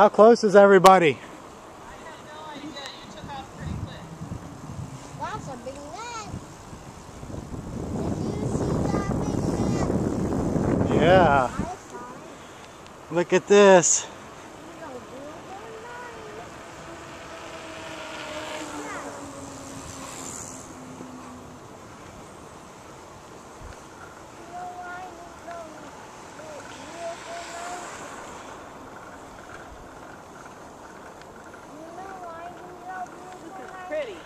How close is everybody? I have no idea. You took off pretty quick. That's a big net. Did you see that big net? Yeah. I saw it. Look at this. Pretty.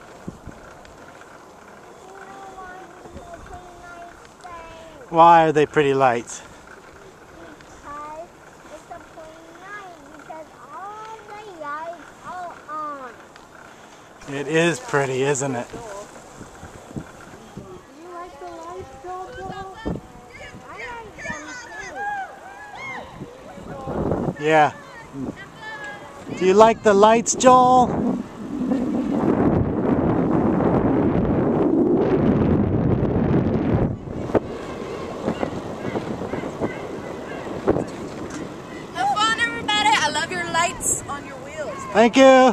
Why are they pretty lights? Because it's a pretty night, because all the lights are on. It is pretty, isn't it? Do you like the lights, Jojo? I like them too. Yeah. Do you like the lights, Joel? Have fun, everybody. I love your lights on your wheels. Thank you.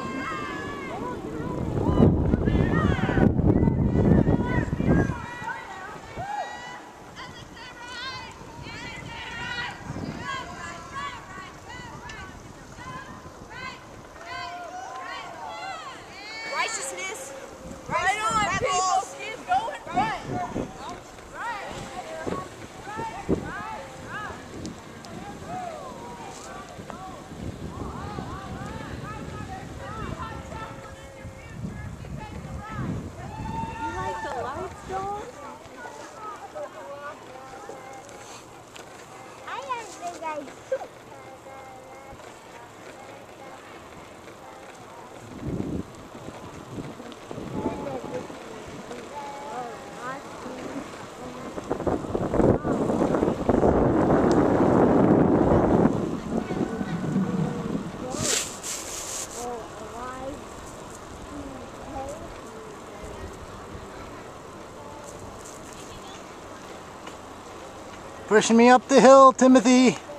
Righteousness. Right on, people. Keep going right. You like the lights, Joel? I like the lights too. Pushing me up the hill, Timothy.